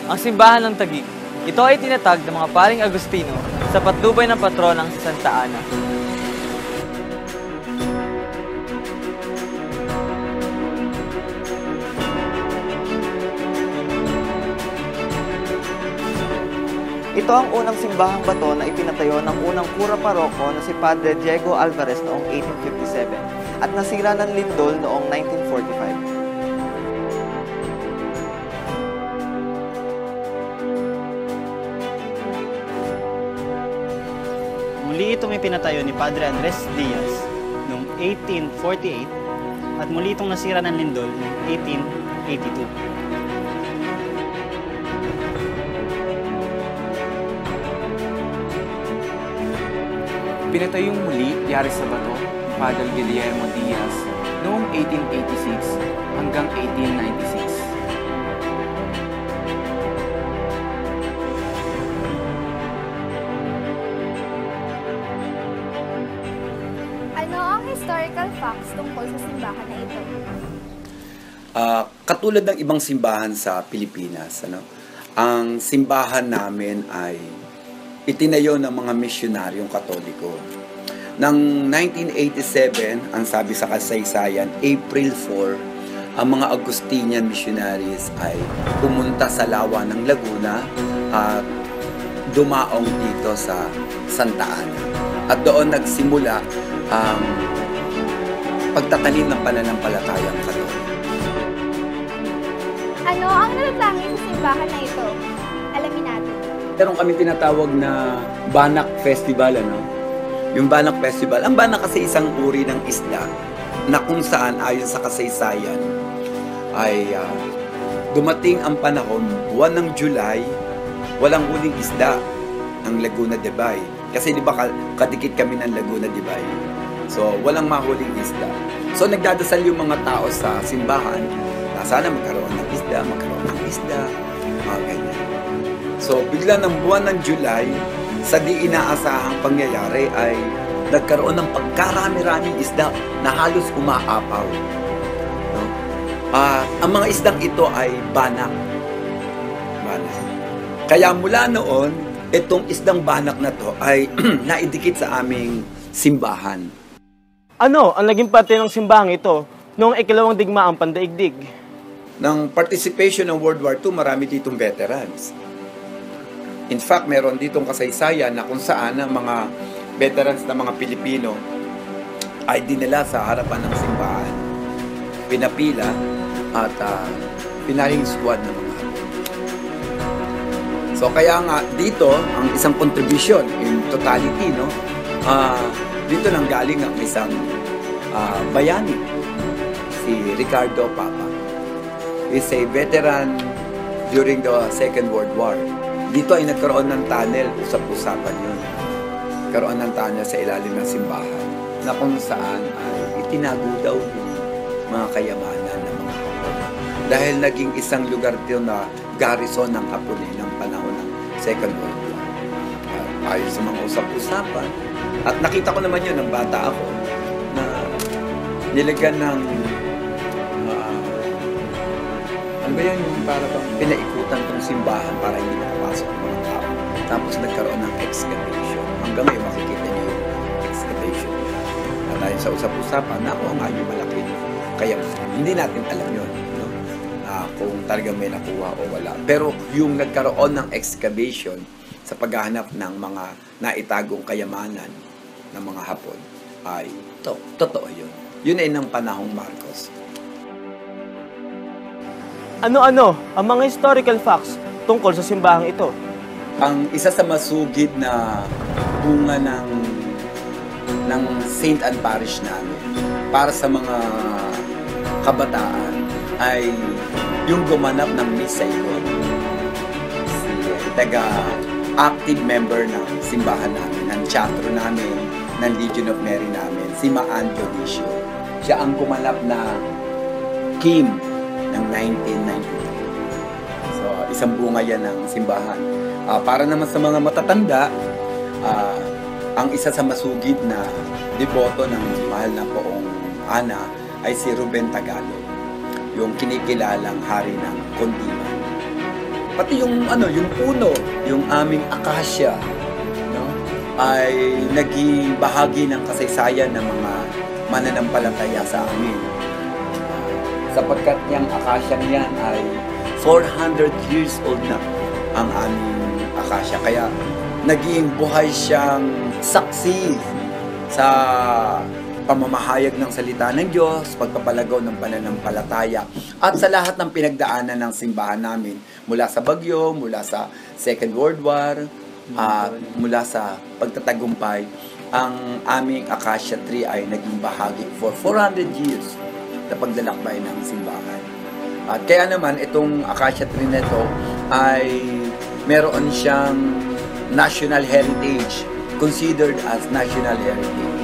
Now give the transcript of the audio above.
Ang simbahan ng Taguig. Ito ay tinatag ng mga paring Agustino sa patnubay ng patronang si Santa Ana. Ito ang unang simbahang bato na ipinatayo ng unang kura paroko na si Padre Diego Alvarez noong 1857 at nasira ng lindol noong 1945. Muli itong ipinatayo ni Padre Andres Diaz noong 1848 at muli itong nasira ng lindol noong 1882. Pinatayong muli yari sa bato ni Padre Guillermo Diaz noong 1886 hanggang 1896. Ano ang historical facts tungkol sa simbahan na ito? Katulad ng ibang simbahan sa Pilipinas, ang simbahan namin ay itinayo ng mga misyonaryong Katoliko. Nang 1987, ang sabi sa kasaysayan, April 4, ang mga Augustinian missionaries ay pumunta sa lawa ng Laguna at dumaong dito sa Santa Ana. At doon nagsimula ang pagtatanim ng pananampalatayang Katoliko. Ano ang natatangi sa simbahan na ito? Alamin natin. Meron kami tinatawag na Banak Festival, Yung Banak Festival, ang banak kasi isang uri ng isda na kung saan ayon sa kasaysayan ay dumating ang panahon, buwan ng July, walang huling isda ang Laguna de Bay. Kasi di ba kadikit kami ng Laguna de Bay. So, walang mahuling isda. So, nagdadasal yung mga tao sa simbahan na sana magkaroon ng isda, mga ganyan. So, bigla ng buwan ng July, sa di inaasahang pangyayari ay nagkaroon ng pagkarami-raming isda na halos umaapaw. Ang mga isdang ito ay banak. Kaya mula noon, itong isdang banak na to ay naidikit sa aming simbahan. Ano ang naging parte ng simbahang ito noong ikalawang digmaang pandaigdig? Ng participation ng World War II, marami ditong veterans. In fact, meron ditong kasaysayan na kung saan ang mga veterans na mga Pilipino ay dinala sa harapan ng simbahan, pinapila at pinaring squad ng mga. So kaya nga dito, ang isang contribution in totality, dito nang galing ang isang bayani, si Ricardo Papa. He's a veteran during the Second World War. Dito ay nagkaroon ng tunnel, usap-usapan yun. Nagkaroon ng tunnel sa ilalim ng simbahan na kung saan ay itinago daw yung mga kayamanan ng mga Hapon. Dahil naging isang lugar dito na garrison ng Hapon ng panahon ng Second World War. Ayon sa mga usap-usapan. At nakita ko naman yun ng bata ako na nilagyan ng ano ba yan yung para bang pinaikutan ng simbahan para hindi makapasok ng mga tao. Tapos nagkaroon ng excavation. Hanggang ngayon makikita niyo yung excavation. At dahil sa usap-usapan, nakuha nga yung malaki. Kaya hindi natin alam yun. Kung talagang may nakuha o wala. Pero yung nagkaroon ng excavation sa paghahanap ng mga naitagong kayamanan ng mga Hapon ay totoo yun. Yun ay ng panahong Marcos. Ano-ano ang mga historical facts tungkol sa simbahang ito? Ang isa sa masugid na bunga ng St. Anne Parish namin para sa mga kabataan ay yung gumanap ng Miss Saigon. Si taga-active member ng simbahan namin, ng chapter namin, ng Legion of Mary namin, si Maan Dionisio. Siya ang gumanap na Kim ng 1993. So, isang bunga yan ng simbahan. Para naman sa mga matatanda, ang isa sa masugid na deboto ng mahal na Poong Ana ay si Ruben Tagalog, yung kinikilalang hari ng Kondiman. pati yung yung puno, yung aming akasya, no, ay naging bahagi ng kasaysayan ng mga mananampalataya sa amin. Sapagkat yung akasya niyan ay 400 years old na ang aming akasya. Kaya naging buhay siyang saksi sa pamamahayag ng salita ng Diyos, pagpapalagaw ng pananampalataya, at sa lahat ng pinagdaanan ng simbahan namin, mula sa bagyo, mula sa Second World War, at mula sa pagtatagumpay, ang aming Acacia Tree ay naging bahagi for 400 years na paglalakbay ng simbahan. At kaya naman, itong Acacia Tree na ito ay meron siyang national heritage, considered as national heritage.